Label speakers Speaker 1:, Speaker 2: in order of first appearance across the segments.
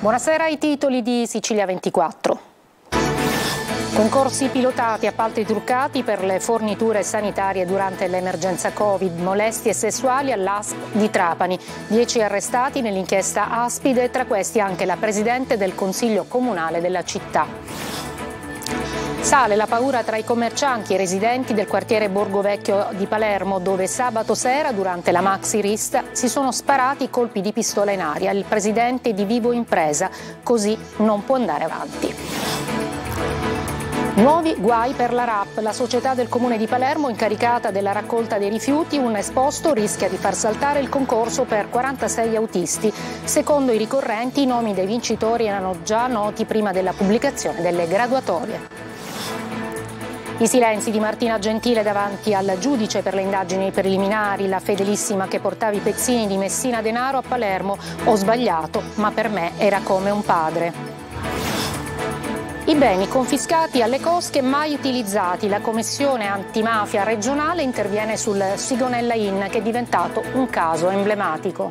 Speaker 1: Buonasera, ai titoli di Sicilia 24. Concorsi pilotati, appalti truccati per le forniture sanitarie durante l'emergenza Covid, molestie sessuali all'ASP di Trapani. 10 arrestati nell'inchiesta Aspide, tra questi anche la presidente del Consiglio Comunale della città. Sale la paura tra i commercianti e i residenti del quartiere Borgo Vecchio di Palermo, dove sabato sera, durante la maxi rissa, si sono sparati colpi di pistola in aria. Il presidente di Vivo Impresa: così non può andare avanti. Nuovi guai per la RAP, la società del comune di Palermo incaricata della raccolta dei rifiuti. Un esposto rischia di far saltare il concorso per 46 autisti. Secondo i ricorrenti, i nomi dei vincitori erano già noti prima della pubblicazione delle graduatorie. I silenzi di Martina Gentile davanti al giudice per le indagini preliminari, la fedelissima che portava i pezzini di Messina Denaro a Palermo. Ho sbagliato, ma per me era come un padre. I beni confiscati alle cosche mai utilizzati. La commissione antimafia regionale interviene sul Sigonella Inn, che è diventato un caso emblematico.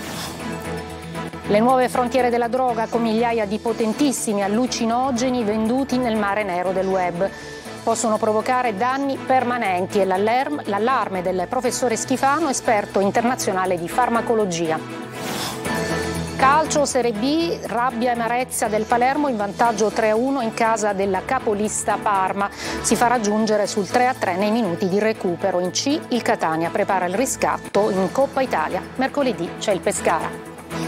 Speaker 1: Le nuove frontiere della droga, con migliaia di potentissimi allucinogeni venduti nel mare nero del web. Possono provocare danni permanenti, e l'allarme del professore Schifano, esperto internazionale di farmacologia. Calcio, Serie B, rabbia e amarezza del Palermo in vantaggio 3-1 in casa della capolista Parma. Si fa raggiungere sul 3-3 nei minuti di recupero. In C il Catania prepara il riscatto in Coppa Italia. Mercoledì c'è il Pescara.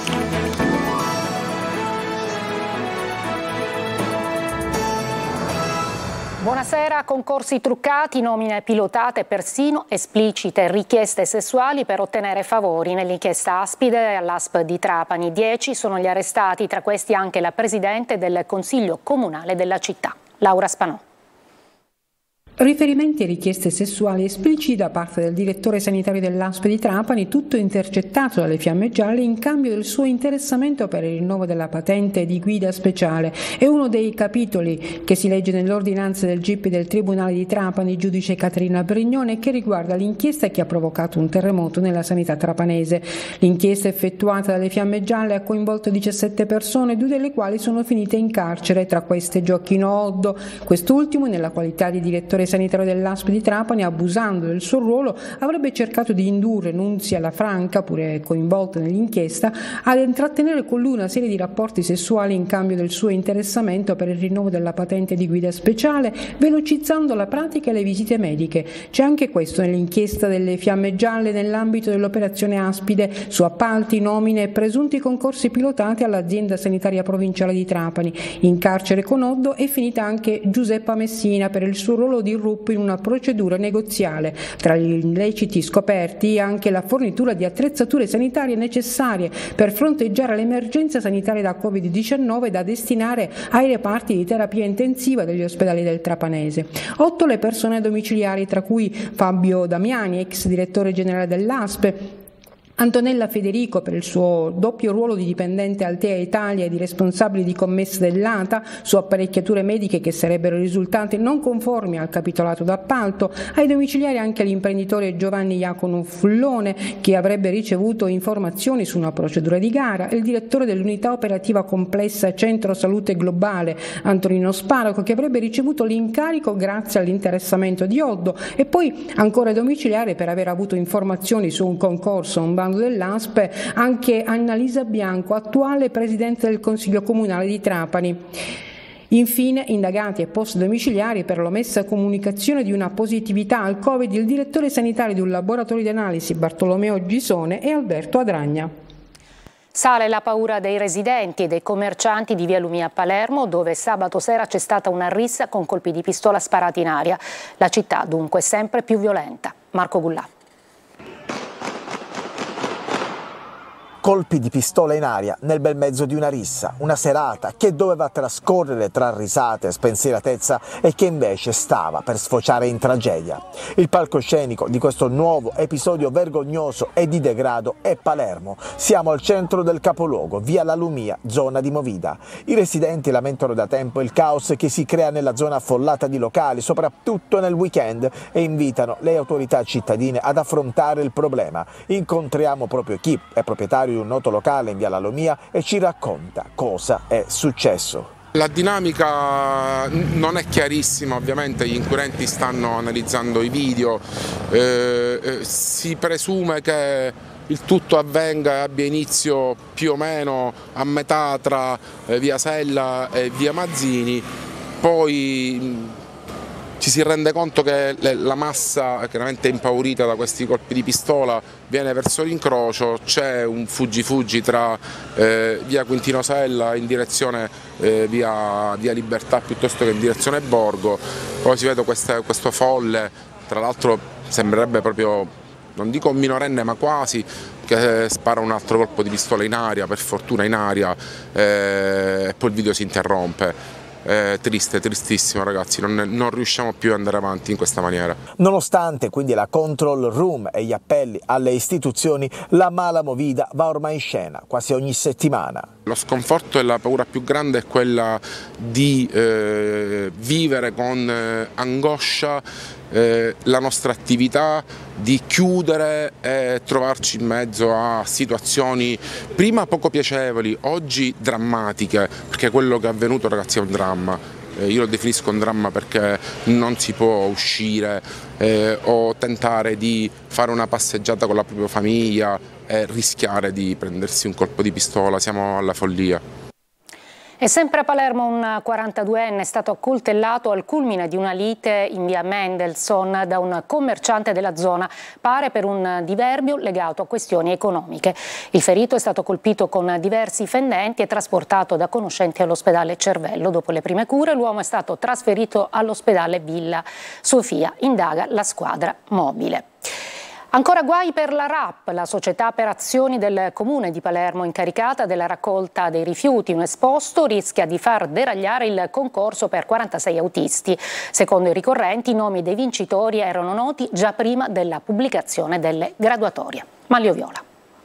Speaker 1: Buonasera, concorsi truccati, nomine pilotate, persino esplicite richieste sessuali per ottenere favori nell'inchiesta Aspide all'ASP di Trapani. 10 sono gli arrestati, tra questi anche la presidente del Consiglio Comunale della città, Laura Spanò.
Speaker 2: Riferimenti e richieste sessuali espliciti da parte del direttore sanitario dell'ASP di Trapani, tutto intercettato dalle Fiamme Gialle in cambio del suo interessamento per il rinnovo della patente di guida speciale. È uno dei capitoli che si legge nell'ordinanza del GIP del Tribunale di Trapani, giudice Caterina Brignone, che riguarda l'inchiesta che ha provocato un terremoto nella sanità trapanese. L'inchiesta effettuata dalle Fiamme Gialle ha coinvolto 17 persone, 2 delle quali sono finite in carcere, tra queste Gioacchino Oddo. Quest'ultimo, nella qualità di direttore sanitario dell'ASP di Trapani, abusando del suo ruolo, avrebbe cercato di indurre Nunzia La Franca, pure coinvolta nell'inchiesta, ad intrattenere con lui una serie di rapporti sessuali in cambio del suo interessamento per il rinnovo della patente di guida speciale, velocizzando la pratica e le visite mediche. C'è anche questo nell'inchiesta delle Fiamme Gialle nell'ambito dell'operazione Aspide su appalti, nomine e presunti concorsi pilotati all'azienda sanitaria provinciale di Trapani. In carcere con Oddo è finita anche Giuseppa Messina per il suo ruolo di RUP in una procedura negoziale. Tra gli illeciti scoperti anche la fornitura di attrezzature sanitarie necessarie per fronteggiare l'emergenza sanitaria da Covid-19 da destinare ai reparti di terapia intensiva degli ospedali del Trapanese. 8 le persone domiciliari, tra cui Fabio Damiani, ex direttore generale dell'ASP, Antonella Federico per il suo doppio ruolo di dipendente Altea Italia e di responsabile di commesse dell'ATA su apparecchiature mediche che sarebbero risultate non conformi al capitolato d'appalto. Ai domiciliari anche l'imprenditore Giovanni Iacono Fullone, che avrebbe ricevuto informazioni su una procedura di gara, e il direttore dell'unità operativa complessa Centro Salute Globale Antonino Sparaco, che avrebbe ricevuto l'incarico grazie all'interessamento di Oddo, e poi ancora ai domiciliari per aver avuto informazioni su un concorso, un dell'ASP, anche Annalisa Bianco, attuale presidente del Consiglio Comunale di Trapani. Infine, indagati e posti domiciliari per l'omessa comunicazione di una positività al Covid il direttore sanitario di un laboratorio di analisi Bartolomeo Gisone e Alberto Adragna.
Speaker 1: Sale la paura dei residenti e dei commercianti di Via Lumia a Palermo, dove sabato sera c'è stata una rissa con colpi di pistola sparati in aria. La città dunque sempre più violenta. Marco Gullà.
Speaker 3: Colpi di pistola in aria nel bel mezzo di una rissa, una serata che doveva trascorrere tra risate e spensieratezza e che invece stava per sfociare in tragedia. Il palcoscenico di questo nuovo episodio vergognoso e di degrado è Palermo. Siamo al centro del capoluogo, via La Lumia, zona di Movida. I residenti lamentano da tempo il caos che si crea nella zona affollata di locali, soprattutto nel weekend, e invitano le autorità cittadine ad affrontare il problema. Incontriamo proprio chi è proprietario di un noto locale in via La Lumia e ci racconta cosa è successo.
Speaker 4: La dinamica non è chiarissima, ovviamente gli inquirenti stanno analizzando i video, si presume che il tutto avvenga e abbia inizio più o meno a metà tra via Sella e via Mazzini, poi ci si rende conto che la massa, chiaramente impaurita da questi colpi di pistola, viene verso l'incrocio, c'è un fuggi-fuggi tra via Quintino Sella in direzione via Libertà piuttosto che in direzione Borgo, poi si vede questo folle, tra l'altro sembrerebbe proprio, non dico un minorenne ma quasi, che spara un altro colpo di pistola in aria, per fortuna in aria, e poi il video si interrompe. Triste, tristissimo ragazzi, non riusciamo più ad andare avanti in questa maniera.
Speaker 3: Nonostante quindi la control room e gli appelli alle istituzioni, la mala movida va ormai in scena quasi ogni settimana.
Speaker 4: Lo sconforto e la paura più grande è quella di vivere con angoscia la nostra attività, di chiudere e trovarci in mezzo a situazioni prima poco piacevoli, oggi drammatiche, perché quello che è avvenuto ragazzi è un dramma. Io lo definisco un dramma perché non si può uscire o tentare di fare una passeggiata con la propria famiglia e rischiare di prendersi un colpo di pistola, siamo alla follia.
Speaker 1: E sempre a Palermo un 42enne è stato accoltellato al culmine di una lite in via Mendelssohn da un commerciante della zona, pare per un diverbio legato a questioni economiche. Il ferito è stato colpito con diversi fendenti e trasportato da conoscenti all'ospedale Cervello. Dopo le prime cure l'uomo è stato trasferito all'ospedale Villa Sofia. Indaga la squadra mobile. Ancora guai per la RAP, la società per azioni del Comune di Palermo incaricata della raccolta dei rifiuti. Un esposto rischia di far deragliare il concorso per 46 autisti. Secondo i ricorrenti, i nomi dei vincitori erano noti già prima della pubblicazione delle graduatorie. Manlio Viola.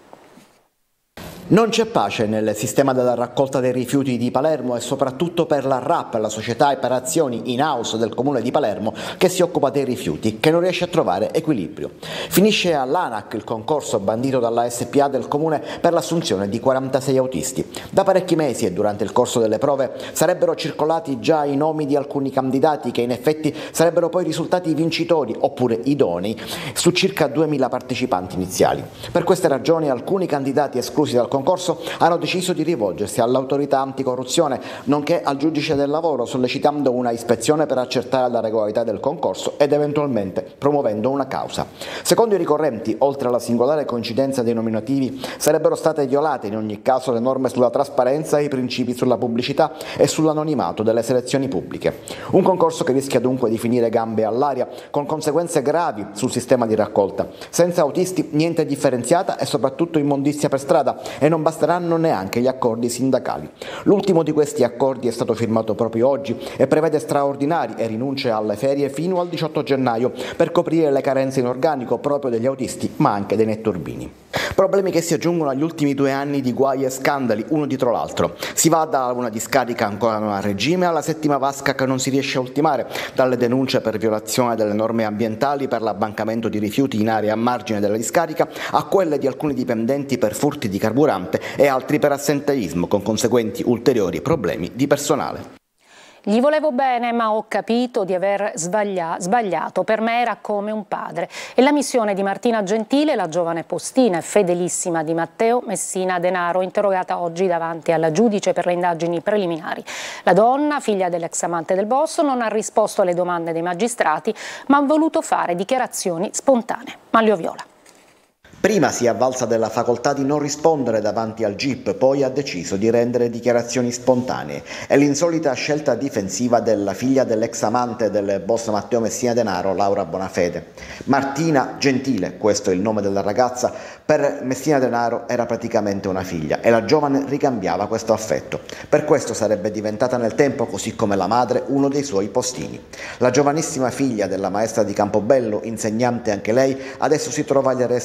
Speaker 5: Non c'è pace nel sistema della raccolta dei rifiuti di Palermo e soprattutto per la RAP, la società per azioni in-house del Comune di Palermo che si occupa dei rifiuti, che non riesce a trovare equilibrio. Finisce all'ANAC il concorso bandito dalla SPA del Comune per l'assunzione di 46 autisti. Da parecchi mesi e durante il corso delle prove sarebbero circolati già i nomi di alcuni candidati che in effetti sarebbero poi risultati vincitori oppure idonei su circa 2000 partecipanti iniziali. Per queste ragioni alcuni candidati esclusi dal concorso hanno deciso di rivolgersi all'autorità anticorruzione nonché al giudice del lavoro, sollecitando una ispezione per accertare la regolarità del concorso ed eventualmente promuovendo una causa. Secondo i ricorrenti, oltre alla singolare coincidenza dei nominativi, sarebbero state violate in ogni caso le norme sulla trasparenza e i principi sulla pubblicità e sull'anonimato delle selezioni pubbliche. Un concorso che rischia dunque di finire gambe all'aria, con conseguenze gravi sul sistema di raccolta. Senza autisti niente differenziata e soprattutto immondizia per strada, e non basteranno neanche gli accordi sindacali. L'ultimo di questi accordi è stato firmato proprio oggi e prevede straordinari e rinunce alle ferie fino al 18 gennaio per coprire le carenze in organico proprio degli autisti ma anche dei netturbini. Problemi che si aggiungono agli ultimi 2 anni di guai e scandali, uno dietro l'altro. Si va da una discarica ancora non a regime alla settima vasca che non si riesce a ultimare, dalle denunce per violazione delle norme ambientali per l'abbancamento di rifiuti in aree a margine della discarica, a quelle di alcuni dipendenti per furti di carburante e altri per assenteismo, con conseguenti ulteriori problemi di personale.
Speaker 1: Gli volevo bene, ma ho capito di aver sbagliato. Per me era come un padre. E la missione di Martina Gentile, la giovane postina e fedelissima di Matteo Messina Denaro, interrogata oggi davanti alla giudice per le indagini preliminari. La donna, figlia dell'ex amante del boss, non ha risposto alle domande dei magistrati, ma ha voluto fare dichiarazioni spontanee. Manlio Viola.
Speaker 5: Prima si è avvalsa della facoltà di non rispondere davanti al GIP, poi ha deciso di rendere dichiarazioni spontanee. È l'insolita scelta difensiva della figlia dell'ex amante del boss Matteo Messina Denaro, Laura Bonafede. Martina Gentile, questo è il nome della ragazza, per Messina Denaro era praticamente una figlia e la giovane ricambiava questo affetto. Per questo sarebbe diventata nel tempo, così come la madre, uno dei suoi postini. La giovanissima figlia della maestra di Campobello, insegnante anche lei, adesso si trova agli arresti domiciliari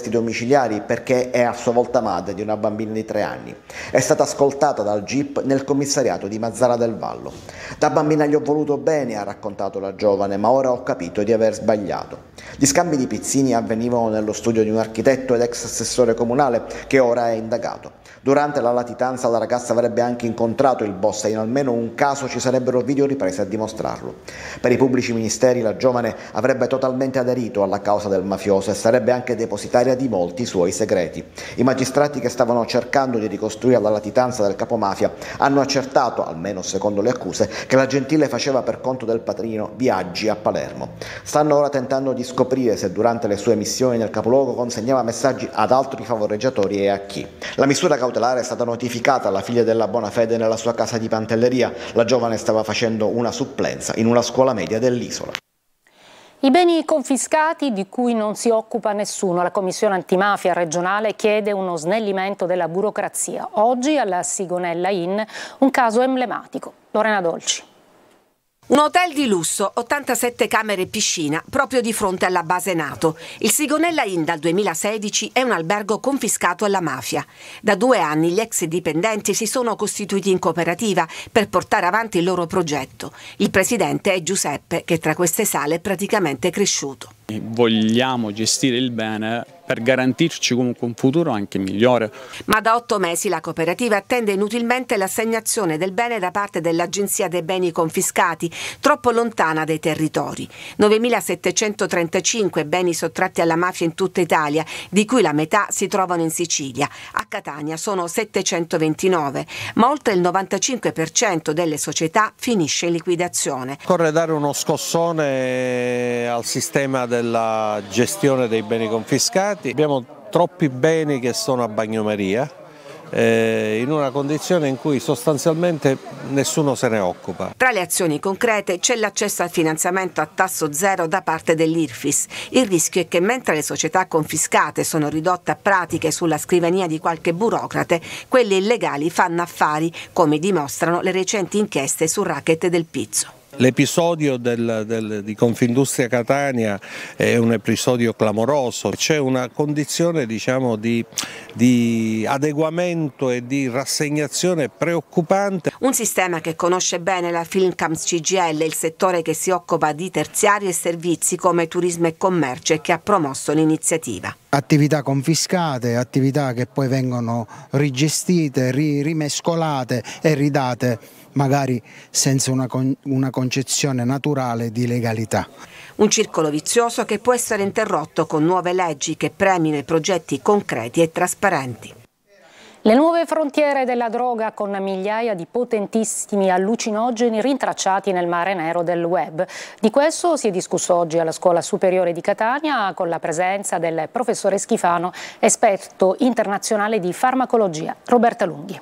Speaker 5: domiciliari perché è a sua volta madre di una bambina di 3 anni. È stata ascoltata dal GIP nel commissariato di Mazzara del Vallo. Da bambina gli ho voluto bene, ha raccontato la giovane, ma ora ho capito di aver sbagliato. Gli scambi di pizzini avvenivano nello studio di un architetto ed ex assessore comunale che ora è indagato. Durante la latitanza la ragazza avrebbe anche incontrato il boss e in almeno un caso ci sarebbero videoriprese a dimostrarlo. Per i pubblici ministeri la giovane avrebbe totalmente aderito alla causa del mafioso e sarebbe anche depositaria di molti suoi segreti. I magistrati che stavano cercando di ricostruire la latitanza del capomafia hanno accertato, almeno secondo le accuse, che la Gentile faceva per conto del padrino viaggi a Palermo. Stanno ora tentando di scoprire se durante le sue missioni nel capoluogo consegnava messaggi ad altri favoreggiatori e a chi. La misura cautelare è stata notificata alla figlia della Bonafede nella sua casa di Pantelleria. La giovane stava facendo una supplenza in una scuola media dell'isola.
Speaker 1: I beni confiscati di cui non si occupa nessuno. La Commissione Antimafia regionale chiede uno snellimento della burocrazia. Oggi alla Sigonella Inn un caso emblematico. Lorena Dolci.
Speaker 6: Un hotel di lusso, 87 camere e piscina, proprio di fronte alla base NATO. Il Sigonella Inn dal 2016 è un albergo confiscato alla mafia. Da 2 anni gli ex dipendenti si sono costituiti in cooperativa per portare avanti il loro progetto. Il presidente è Giuseppe, che tra queste sale è praticamente cresciuto.
Speaker 7: Vogliamo gestire il bene per garantirci comunque un futuro anche migliore.
Speaker 6: Ma da 8 mesi la cooperativa attende inutilmente l'assegnazione del bene da parte dell'Agenzia dei Beni Confiscati, troppo lontana dai territori. 9.735 beni sottratti alla mafia in tutta Italia, di cui la metà si trovano in Sicilia. A Catania sono 729, ma oltre il 95% delle società finisce in liquidazione.
Speaker 8: Occorre dare uno scossone al sistema della gestione dei beni confiscati. Abbiamo troppi beni che sono a bagnomaria in una condizione in cui sostanzialmente nessuno se ne occupa.
Speaker 6: Tra le azioni concrete c'è l'accesso al finanziamento a tasso zero da parte dell'IRFIS. Il rischio è che mentre le società confiscate sono ridotte a pratiche sulla scrivania di qualche burocrate, quelle illegali fanno affari, come dimostrano le recenti inchieste sul racket del pizzo.
Speaker 8: L'episodio di Confindustria Catania è un episodio clamoroso, c'è una condizione diciamo di adeguamento e di rassegnazione preoccupante.
Speaker 6: Un sistema che conosce bene la Filmcams CGIL, il settore che si occupa di terziari e servizi come turismo e commercio e che ha promosso l'iniziativa.
Speaker 9: Attività confiscate, attività che poi vengono rigestite, rimescolate e ridate magari senza una concezione naturale di legalità.
Speaker 6: Un circolo vizioso che può essere interrotto con nuove leggi che premino i progetti concreti e trasparenti.
Speaker 1: Le nuove frontiere della droga con migliaia di potentissimi allucinogeni rintracciati nel mare nero del web. Di questo si è discusso oggi alla Scuola Superiore di Catania con la presenza del professore Schifano, esperto internazionale di farmacologia. Roberta Lunghi.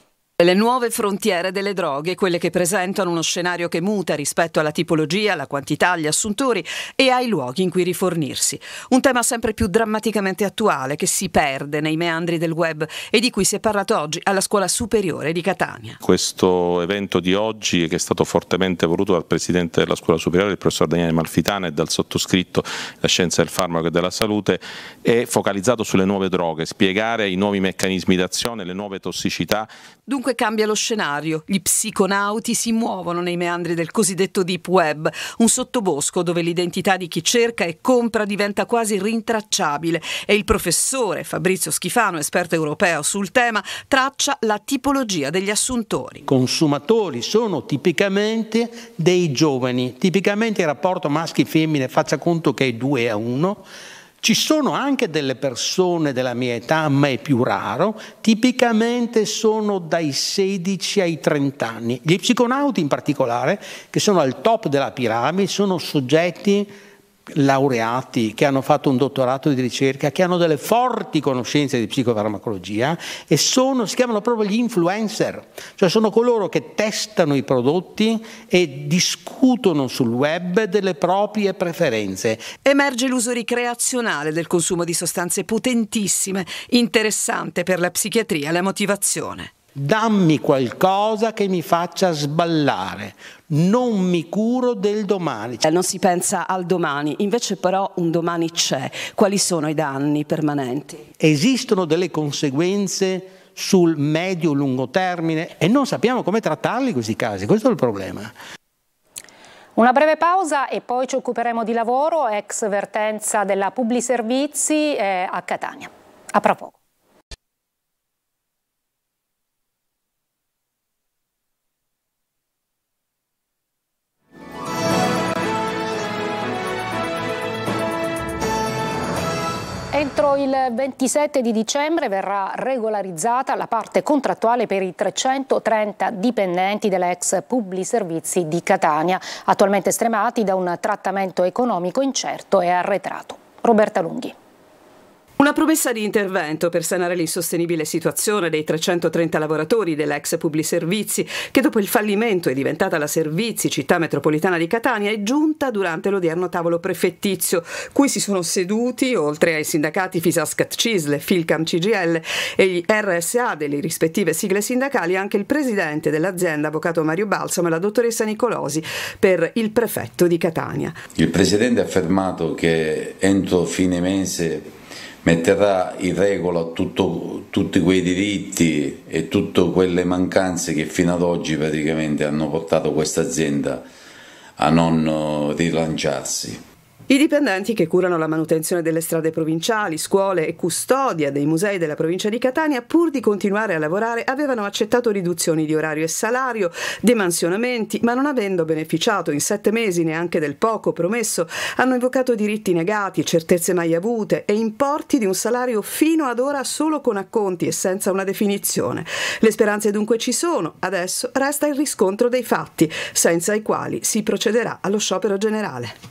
Speaker 10: Le nuove frontiere delle droghe, quelle che presentano uno scenario che muta rispetto alla tipologia, alla quantità, agli assuntori e ai luoghi in cui rifornirsi. Un tema sempre più drammaticamente attuale che si perde nei meandri del web e di cui si è parlato oggi alla Scuola Superiore di Catania.
Speaker 11: Questo evento di oggi, che è stato fortemente voluto dal Presidente della Scuola Superiore, il professor Daniele Malfitana, e dal sottoscritto, la scienza del farmaco e della salute, è focalizzato sulle nuove droghe, spiegare i nuovi meccanismi d'azione, le nuove tossicità.
Speaker 10: Dunque cambia lo scenario, gli psiconauti si muovono nei meandri del cosiddetto deep web, un sottobosco dove l'identità di chi cerca e compra diventa quasi rintracciabile e il professore Fabrizio Schifano, esperto europeo sul tema, traccia la tipologia degli assuntori.
Speaker 12: I consumatori sono tipicamente dei giovani, tipicamente il rapporto maschi-femmine, faccia conto che è 2:1. Ci sono anche delle persone della mia età, ma è più raro, tipicamente sono dai 16 ai 30 anni. Gli psiconauti in particolare, che sono al top della piramide, sono soggetti laureati che hanno fatto un dottorato di ricerca, che hanno delle forti conoscenze di psicofarmacologia e si chiamano proprio gli influencer, cioè sono coloro che testano i prodotti e discutono sul web delle proprie preferenze.
Speaker 10: Emerge l'uso ricreazionale del consumo di sostanze potentissime, interessante per la psichiatria e la motivazione.
Speaker 12: dammi qualcosa che mi faccia sballare, non mi curo del domani.
Speaker 10: Non si pensa al domani, invece però un domani c'è. Quali sono i danni permanenti?
Speaker 12: Esistono delle conseguenze sul medio-lungo termine e non sappiamo come trattarli questi casi, questo è il problema.
Speaker 1: Una breve pausa e poi ci occuperemo di lavoro, ex vertenza della Publiservizi a Catania. A tra poco. Entro il 27 di dicembre verrà regolarizzata la parte contrattuale per i 330 dipendenti dell'ex Publiservizi di Catania, attualmente stremati da un trattamento economico incerto e arretrato. Roberta Lunghi.
Speaker 10: Una promessa di intervento per sanare l'insostenibile situazione dei 330 lavoratori dell'ex Publiservizi, che dopo il fallimento è diventata la Servizi, città metropolitana di Catania, è giunta durante l'odierno tavolo prefettizio, cui si sono seduti, oltre ai sindacati Fisascat Cisle, Filcam CGL e gli RSA delle rispettive sigle sindacali, anche il presidente dell'azienda, avvocato Mario Balsamo, e la dottoressa Nicolosi per il prefetto di Catania.
Speaker 13: Il presidente ha affermato che entro fine mese metterà in regola tutti quei diritti e tutte quelle mancanze che fino ad oggi praticamente hanno portato questa azienda a non rilanciarsi.
Speaker 10: I dipendenti che curano la manutenzione delle strade provinciali, scuole e custodia dei musei della provincia di Catania, pur di continuare a lavorare, avevano accettato riduzioni di orario e salario, demansionamenti, ma non avendo beneficiato in 7 mesi neanche del poco promesso, hanno invocato diritti negati, certezze mai avute e importi di un salario fino ad ora solo con acconti e senza una definizione. Le speranze dunque ci sono, adesso resta il riscontro dei fatti, senza i quali si procederà allo sciopero generale.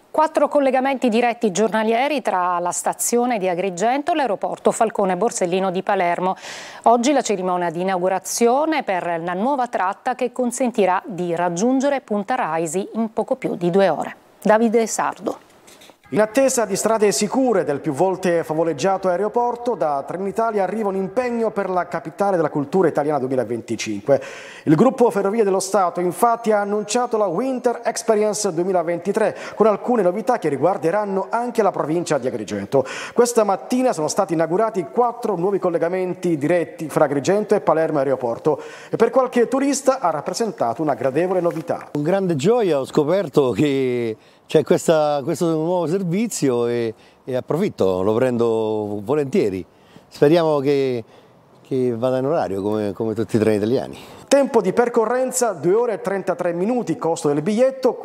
Speaker 1: 4 collegamenti diretti giornalieri tra la stazione di Agrigento e l'aeroporto Falcone Borsellino di Palermo. Oggi la cerimonia di inaugurazione per la nuova tratta che consentirà di raggiungere Punta Raisi in poco più di 2 ore. Davide Sardo.
Speaker 14: In attesa di strade sicure del più volte favoleggiato aeroporto, da Trenitalia arriva un impegno per la capitale della cultura italiana 2025. Il gruppo Ferrovie dello Stato infatti ha annunciato la Winter Experience 2023 con alcune novità che riguarderanno anche la provincia di Agrigento. Questa mattina sono stati inaugurati 4 nuovi collegamenti diretti fra Agrigento e Palermo Aeroporto e per qualche turista ha rappresentato una gradevole novità.
Speaker 15: Con grande gioia ho scoperto che c'è questo nuovo servizio e approfitto, lo prendo volentieri. Speriamo che vada in orario come tutti i treni italiani.
Speaker 14: Tempo di percorrenza 2 ore e 33 minuti, costo del biglietto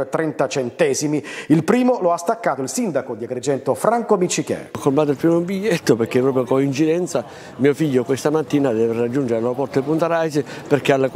Speaker 14: 15,30 €. Il primo lo ha staccato il sindaco di Agrigento Franco Miccichè.
Speaker 16: Ho comprato il primo biglietto perché proprio coincidenza mio figlio questa mattina deve raggiungere l'aeroporto di Punta Raisi perché alle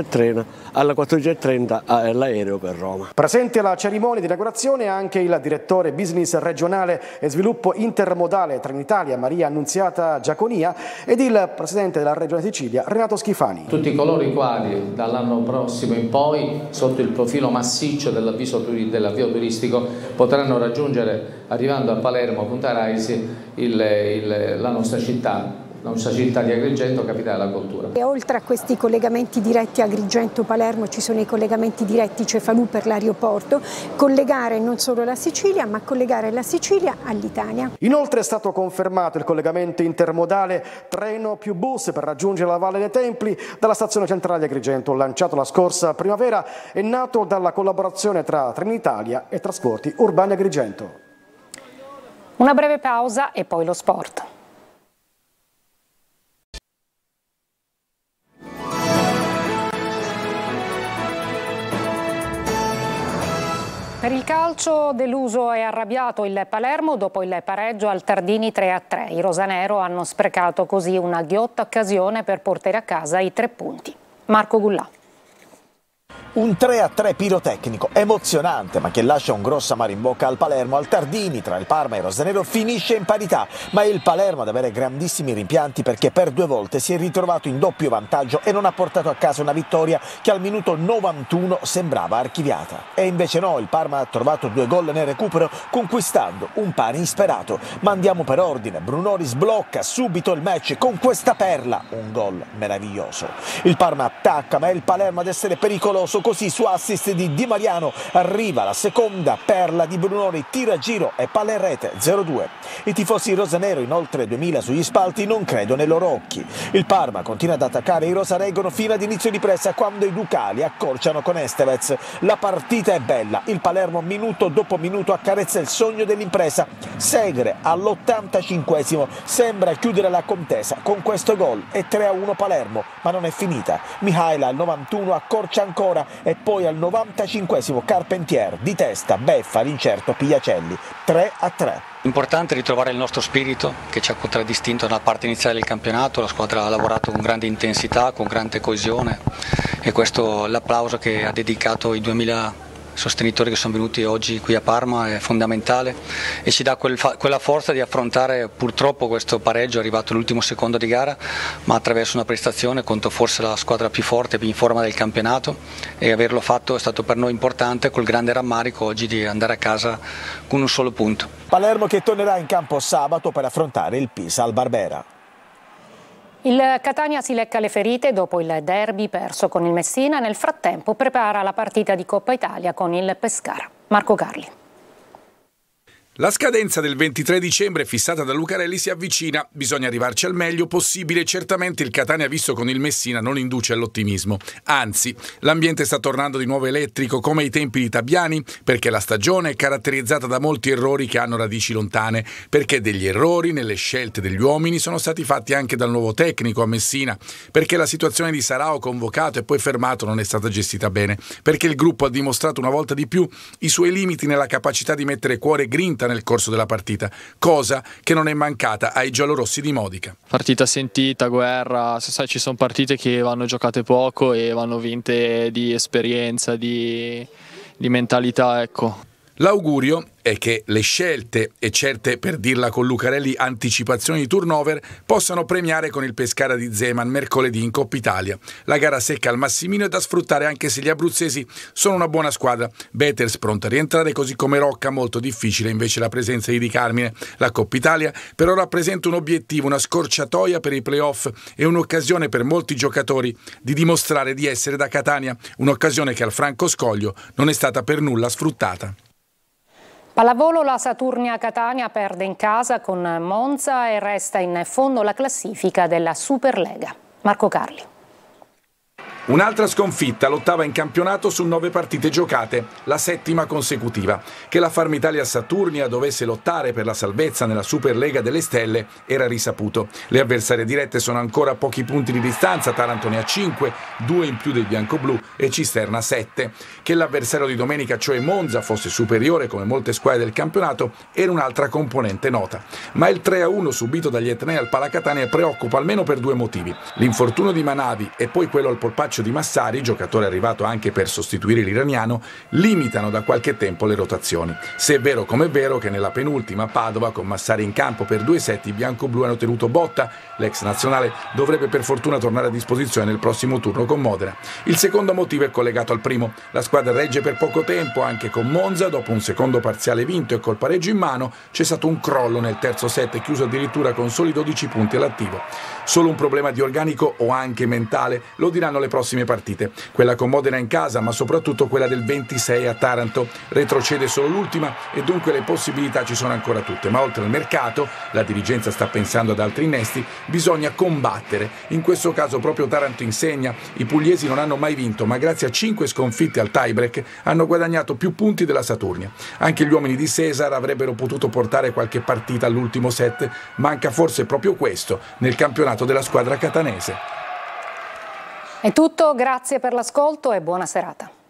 Speaker 16: 14:30 ha l'aereo per Roma.
Speaker 14: Presente alla cerimonia di inaugurazione anche il direttore business regionale e sviluppo intermodale Trenitalia Maria Annunziata Giaconia ed il presidente della Regione Sicilia Renato Schifani.
Speaker 17: Tutti coloro i quali dall'anno prossimo in poi, sotto il profilo massiccio dell'avvio turistico, potranno raggiungere, arrivando a Palermo, Punta Raisi, la nostra città di Agrigento, capitale della cultura.
Speaker 18: E oltre a questi collegamenti diretti Agrigento-Palermo ci sono i collegamenti diretti Cefalù per l'aeroporto, collegare non solo la Sicilia ma collegare la Sicilia all'Italia.
Speaker 14: Inoltre è stato confermato il collegamento intermodale treno più bus per raggiungere la Valle dei Templi dalla stazione centrale di Agrigento, lanciato la scorsa primavera e nato dalla collaborazione tra Trenitalia e Trasporti Urbani Agrigento.
Speaker 1: Una breve pausa e poi lo sport. Per il calcio deluso e arrabbiato il Palermo dopo il pareggio al Tardini 3-3. I rosanero hanno sprecato così una ghiotta occasione per portare a casa i 3 punti. Marco Gullà.
Speaker 3: Un 3-3 pirotecnico, emozionante, ma che lascia un grosso amaro in bocca al Palermo. Al Tardini, tra il Parma e il rosanero, finisce in parità, ma è il Palermo ad avere grandissimi rimpianti perché per 2 volte si è ritrovato in doppio vantaggio e non ha portato a casa una vittoria che al minuto 91 sembrava archiviata. E invece no, il Parma ha trovato 2 gol nel recupero, conquistando un pari insperato. Ma andiamo per ordine, Brunori sblocca subito il match con questa perla, un gol meraviglioso. Il Parma attacca, ma è il Palermo ad essere pericoloso. Così su assist di Di Mariano arriva la seconda perla di Brunori, tira a giro e palla in rete, 0-2. I tifosi rosanero, in oltre 2000 sugli spalti, non credono ai loro occhi. Il Parma continua ad attaccare, i rosa reggono fino ad inizio di pressa quando i ducali accorciano con Estevez. La partita è bella, il Palermo minuto dopo minuto accarezza il sogno dell'impresa. Segre all'85esimo sembra chiudere la contesa con questo gol e 3-1 Palermo, ma non è finita. Mihaila al 91 accorcia ancora e poi al 95esimo Carpentier di testa beffa l'incerto Piacelli, 3-3.
Speaker 19: Importante ritrovare il nostro spirito che ci ha contraddistinto nella parte iniziale del campionato. La squadra ha lavorato con grande intensità, con grande coesione, e questo l'applauso che ha dedicato i 2000 sostenitori che sono venuti oggi qui a Parma è fondamentale e ci dà quella forza di affrontare purtroppo questo pareggio arrivato all'ultimo secondo di gara, ma attraverso una prestazione contro forse la squadra più forte, più in forma del campionato, e averlo fatto è stato per noi importante, col grande rammarico oggi di andare a casa con un solo punto.
Speaker 3: Palermo che tornerà in campo sabato per affrontare il Pisa al Barbera.
Speaker 1: Il Catania si lecca le ferite dopo il derby perso con il Messina. Nel frattempo prepara la partita di Coppa Italia con il Pescara. Marco Carli.
Speaker 20: La scadenza del 23 dicembre fissata da Lucarelli si avvicina, bisogna arrivarci al meglio possibile. Certamente il Catania visto con il Messina non induce all'ottimismo, anzi l'ambiente sta tornando di nuovo elettrico come ai tempi di Tabiani, perché la stagione è caratterizzata da molti errori che hanno radici lontane, perché degli errori nelle scelte degli uomini sono stati fatti anche dal nuovo tecnico a Messina, perché la situazione di Sarao convocato e poi fermato non è stata gestita bene, perché il gruppo ha dimostrato una volta di più i suoi limiti nella capacità di mettere cuore e grinta nel corso della partita, cosa che non è mancata ai giallorossi di Modica.
Speaker 21: Partita sentita, guerra, sai, ci sono partite che vanno giocate poco e vanno vinte di esperienza, di mentalità, ecco.
Speaker 20: L'augurio è che le scelte, e certe, per dirla con Lucarelli, anticipazioni di turnover, possano premiare con il Pescara di Zeman mercoledì in Coppa Italia. La gara secca al Massimino è da sfruttare anche se gli abruzzesi sono una buona squadra. Beters pronta a rientrare, così come Rocca, molto difficile invece la presenza di Di Carmine. La Coppa Italia però rappresenta un obiettivo, una scorciatoia per i playoff e un'occasione per molti giocatori di dimostrare di essere da Catania, un'occasione che al Franco Scoglio non è stata per nulla sfruttata.
Speaker 1: Pallavolo, la Saturnia Catania perde in casa con Monza e resta in fondo alla classifica della Superlega. Marco Carli.
Speaker 20: Un'altra sconfitta, l'ottava in campionato su 9 partite giocate, la 7ª consecutiva. Che la Farm Italia Saturnia dovesse lottare per la salvezza nella Superlega delle Stelle era risaputo. Le avversarie dirette sono ancora a pochi punti di distanza, Taranto ne ha 5, 2 in più dei biancoblù e Cisterna 7. Che l'avversario di domenica, cioè Monza, fosse superiore come molte squadre del campionato era un'altra componente nota. Ma il 3-1 subito dagli etnei al Palacatania preoccupa almeno per 2 motivi. L'infortunio di Manavi e poi quello al polpaccio di Massari, giocatore arrivato anche per sostituire l'iraniano, limitano da qualche tempo le rotazioni. Se è vero come è vero che nella penultima Padova, con Massari in campo per 2 set, i biancoblù hanno tenuto botta, l'ex nazionale dovrebbe per fortuna tornare a disposizione nel prossimo turno con Modena. Il secondo motivo è collegato al primo. La squadra regge per poco tempo anche con Monza, dopo un secondo parziale vinto e col pareggio in mano c'è stato un crollo nel terzo set, chiuso addirittura con soli 12 punti all'attivo. Solo un problema di organico o anche mentale? Lo diranno le prossime partite. Quella con Modena in casa, ma soprattutto quella del 26 a Taranto. Retrocede solo l'ultima e dunque le possibilità ci sono ancora tutte. Ma oltre al mercato, la dirigenza sta pensando ad altri innesti, bisogna combattere. In questo caso proprio Taranto insegna. I pugliesi non hanno mai vinto, ma grazie a 5 sconfitte al tie-break hanno guadagnato più punti della Saturnia. Anche gli uomini di Cesar avrebbero potuto portare qualche partita all'ultimo set. Manca forse proprio questo nel campionato della squadra catanese.
Speaker 1: È tutto, grazie per l'ascolto e buona serata.